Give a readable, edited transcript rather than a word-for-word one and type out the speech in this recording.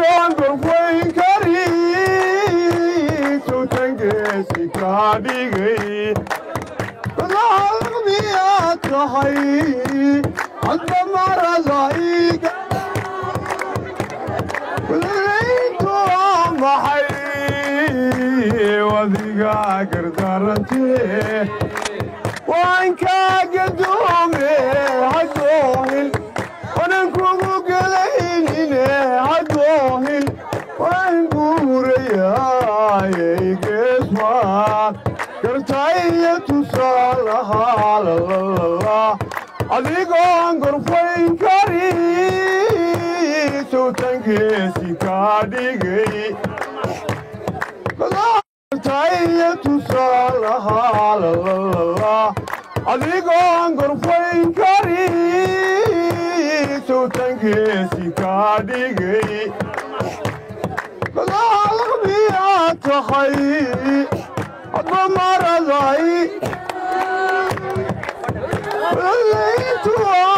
adigoon gorfayn kari sawtangeesi kaa dhigay miyaad tahay hadda marada iga wadayntu maxay wadiga gardarantee waan kaa gadoome hadoohin wanan kugu gelaynine hadoohin waan guurayaayay geesmaan kartaya tusaalaha lalala adigoon gorfayn kari sawtangeesi kaa dhigay kartaya tusaalaha lalala adigoon gorfayn kari sawtangeesi kaa dhigay miyaad tahay hadda maraday wadayntu